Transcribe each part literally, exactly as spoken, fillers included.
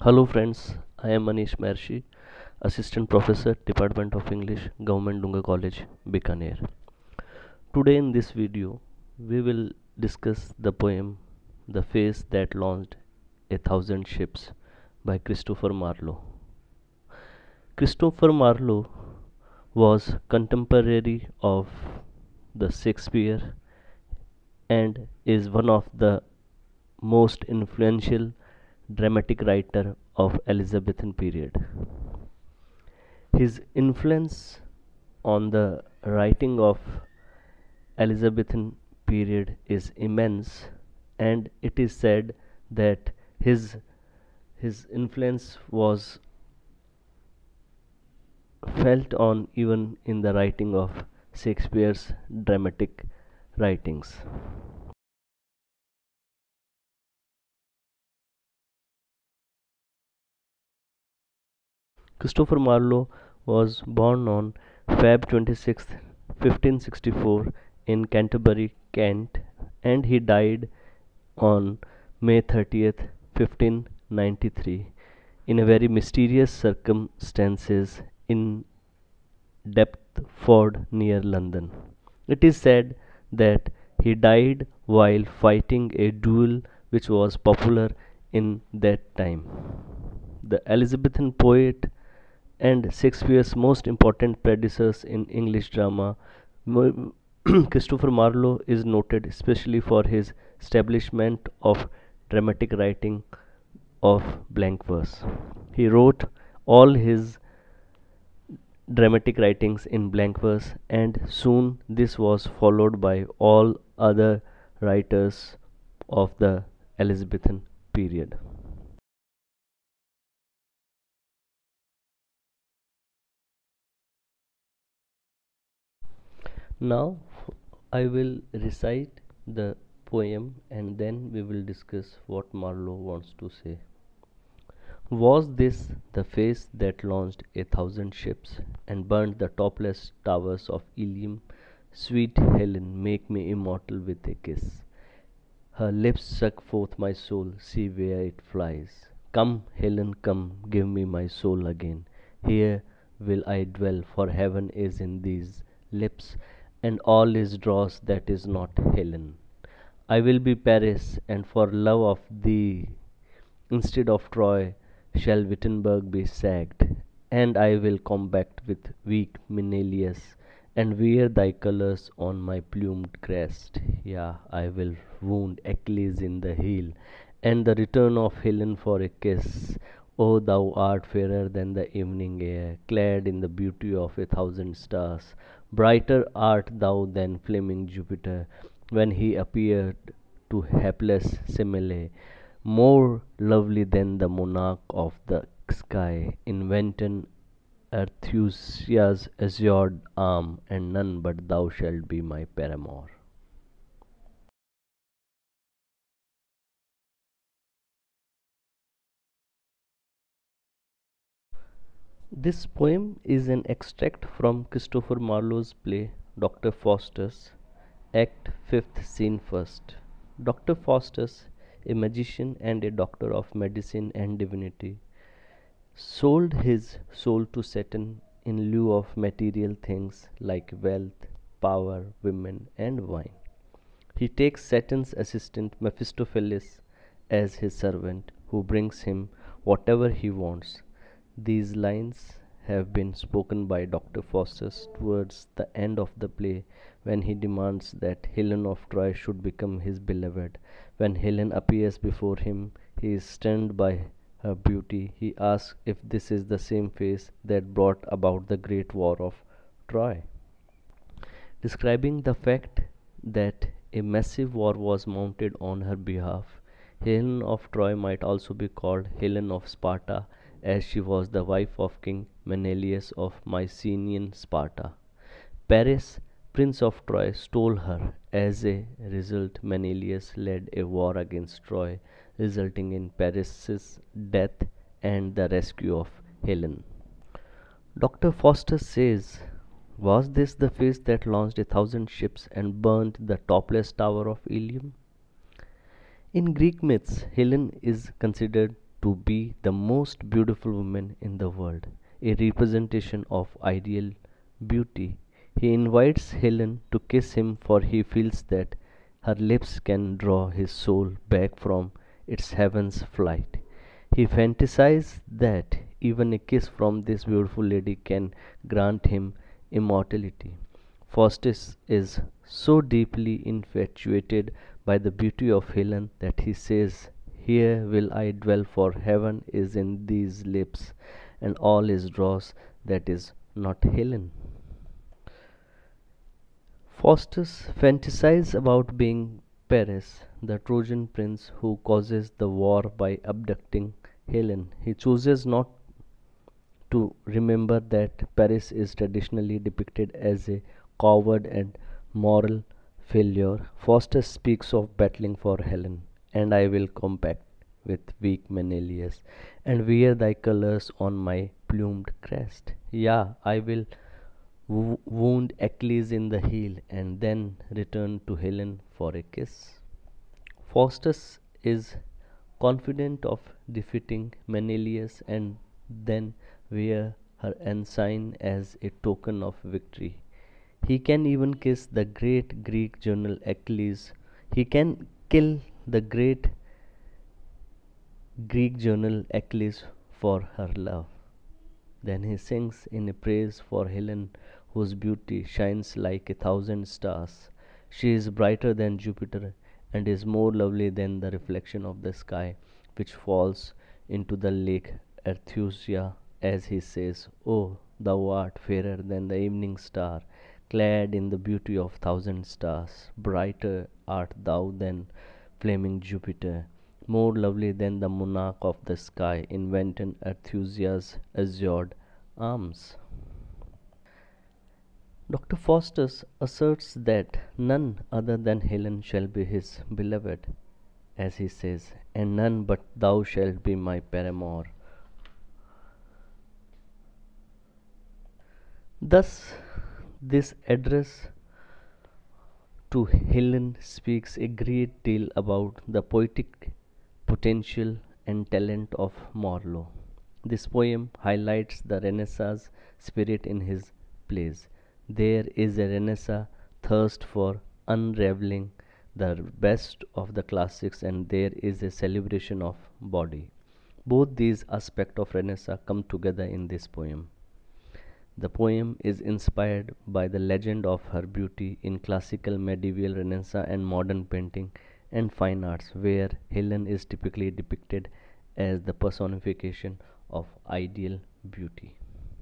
Hello friends, I am Manish Mershi, Assistant Professor, Department of English, Government Dunga College, Bikaner. Today in this video, we will discuss the poem The Face That Launched a Thousand Ships by Christopher Marlowe. Christopher Marlowe was contemporary of the Shakespeare and is one of the most influential dramatic writer of Elizabethan period. His influence on the writing of Elizabethan period is immense, and it is said that his his influence was felt on even in the writing of Shakespeare's dramatic writings. Christopher Marlowe was born on February twenty-sixth, fifteen sixty-four in Canterbury, Kent, and he died on May thirtieth, fifteen ninety-three in a very mysterious circumstances in Deptford near London. It is said that he died while fighting a duel which was popular in that time. The Elizabethan poet and Shakespeare's most important predecessors in English drama, Christopher Marlowe is noted especially for his establishment of dramatic writing of blank verse. He wrote all his dramatic writings in blank verse, and soon this was followed by all other writers of the Elizabethan period. Now I will recite the poem and then we will discuss what Marlowe wants to say. Was this the face that launched a thousand ships and burned the topless towers of Ilium? Sweet Helen, make me immortal with a kiss. Her lips suck forth my soul, see where it flies. Come, Helen, come, give me my soul again. Here will I dwell, for heaven is in these lips, and all is dross that is not Helen. I will be Paris, and for love of thee, instead of Troy, shall Wittenberg be sacked, and I will combat with weak Menelaus, and wear thy colours on my plumed crest. Yea, I will wound Achilles in the heel, and the return of Helen for a kiss. O thou art fairer than the evening air, clad in the beauty of a thousand stars. Brighter art thou than flaming Jupiter, when he appeared to hapless Semele, more lovely than the monarch of the sky, invented Arthusia's azure arm, and none but thou shalt be my paramour. This poem is an extract from Christopher Marlowe's play Doctor Faustus, Act fifth, Scene first. Doctor Faustus, a magician and a doctor of medicine and divinity, sold his soul to Satan in lieu of material things like wealth, power, women, and wine. He takes Satan's assistant Mephistopheles as his servant, who brings him whatever he wants. These lines have been spoken by Doctor Faustus towards the end of the play, when he demands that Helen of Troy should become his beloved. When Helen appears before him, he is stunned by her beauty. He asks if this is the same face that brought about the great war of Troy, describing the fact that a massive war was mounted on her behalf. Helen of Troy might also be called Helen of Sparta, as she was the wife of King Menelaus of Mycenaean Sparta. Paris, Prince of Troy, stole her. As a result, Menelaus led a war against Troy, resulting in Paris's death and the rescue of Helen. Doctor Foster says, was this the face that launched a thousand ships and burnt the topless tower of Ilium? In Greek myths, Helen is considered to be the most beautiful woman in the world, a representation of ideal beauty. He invites Helen to kiss him, for he feels that her lips can draw his soul back from its heaven's flight. He fantasizes that even a kiss from this beautiful lady can grant him immortality. Faustus is so deeply infatuated by the beauty of Helen that he says, "Here will I dwell, for heaven is in these lips, and all is dross that is not Helen." Faustus fantasizes about being Paris, the Trojan prince who causes the war by abducting Helen. He chooses not to remember that Paris is traditionally depicted as a coward and moral failure. Faustus speaks of battling for Helen, and I will combat with weak Menelaus, and wear thy colours on my plumed crest. Yeah, I will wo- wound Achilles in the heel, and then return to Helen for a kiss. Faustus is confident of defeating Menelaus and then wear her ensign as a token of victory. He can even kiss the great Greek general Achilles. He can kill the great Greek general Achilles for her love. Then he sings in a praise for Helen, whose beauty shines like a thousand stars. She is brighter than Jupiter, and is more lovely than the reflection of the sky which falls into the lake Erthusia, as he says, "O thou art fairer than the evening star, clad in the beauty of thousand stars. Brighter art thou than flaming Jupiter, more lovely than the monarch of the sky, invented Erthusia's azured arms." Doctor Faustus asserts that none other than Helen shall be his beloved, as he says, "and none but thou shalt be my paramour." Thus, this address to Helen speaks a great deal about the poetic potential and talent of Marlowe. This poem highlights the Renaissance spirit in his plays. There is a Renaissance thirst for unraveling the best of the classics, and there is a celebration of body. Both these aspects of Renaissance come together in this poem. The poem is inspired by the legend of her beauty in classical, medieval, Renaissance, and modern painting and fine arts, where Helen is typically depicted as the personification of ideal beauty.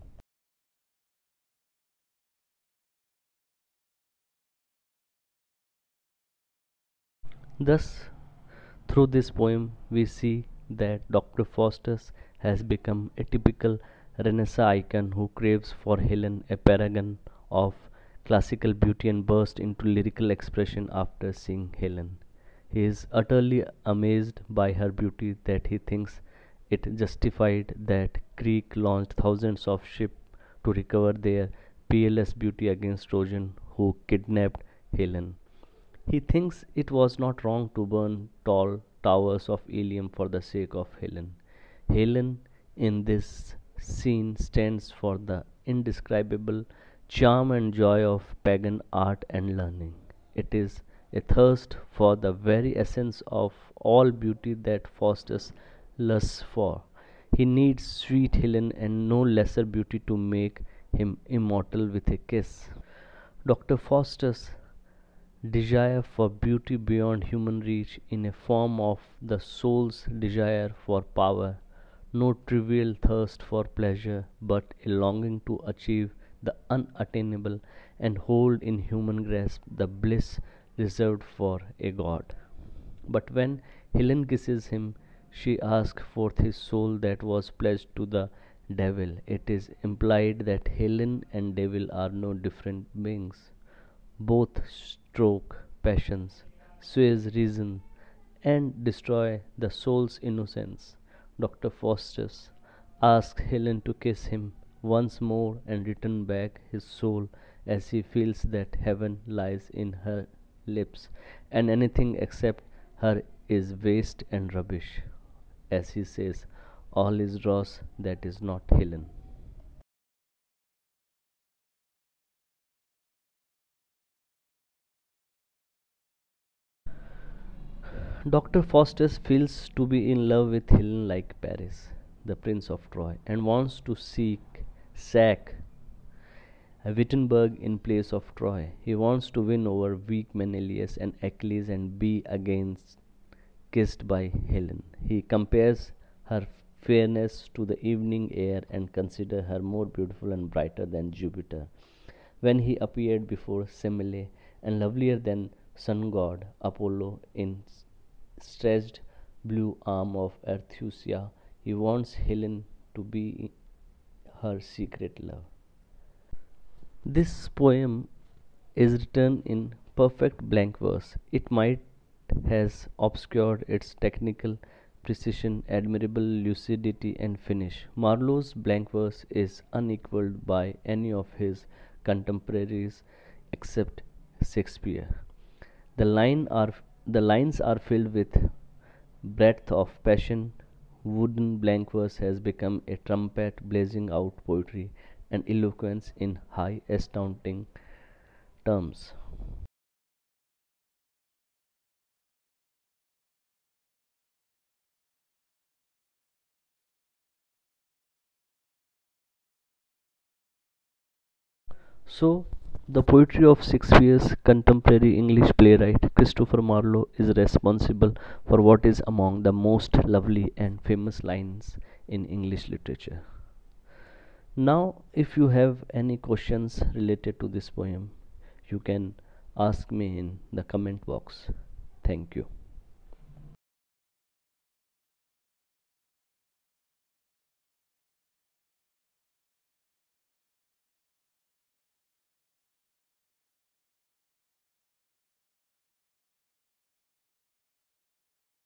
Thus, through this poem, we see that Doctor Faustus has become a typical Renaissance icon who craves for Helen, a paragon of classical beauty, and bursts into lyrical expression after seeing Helen. He is utterly amazed by her beauty that he thinks it justified that Greek launched thousands of ships to recover their peerless beauty against Trojan who kidnapped Helen. He thinks it was not wrong to burn tall towers of Ilium for the sake of Helen. Helen in this scene stands for the indescribable charm and joy of pagan art and learning. It is a thirst for the very essence of all beauty that Faustus lusts for. He needs sweet Helen and no lesser beauty to make him immortal with a kiss. Doctor Faustus desire for beauty beyond human reach in a form of the soul's desire for power, no trivial thirst for pleasure, but a longing to achieve the unattainable and hold in human grasp the bliss reserved for a god. But when Helen kisses him, she asks forth his soul that was pledged to the devil. It is implied that Helen and devil are no different beings. Both stroke passions, sways reason, and destroy the soul's innocence. Doctor Faustus asks Helen to kiss him once more and return back his soul, as he feels that heaven lies in her lips, and anything except her is waste and rubbish. as he says, all is dross that is not Helen. Doctor Faustus feels to be in love with Helen like Paris, the Prince of Troy, and wants to seek sack Wittenberg in place of Troy. He wants to win over weak Menelaus and Achilles and be against kissed by Helen. He compares her fairness to the evening air and considers her more beautiful and brighter than Jupiter. When he appeared before Semele and lovelier than sun god Apollo in stretched blue arm of Ereuthia, he wants Helen to be her secret love. This poem is written in perfect blank verse. It might has obscured its technical precision, admirable lucidity, and finish. Marlowe's blank verse is unequaled by any of his contemporaries except Shakespeare. The line are the lines are filled with breadth of passion. Wooden blank verse has become a trumpet blazing out poetry and eloquence in high astounding terms. So, the poetry of Shakespeare's contemporary English playwright Christopher Marlowe is responsible for what is among the most lovely and famous lines in English literature. Now, if you have any questions related to this poem, you can ask me in the comment box. Thank you.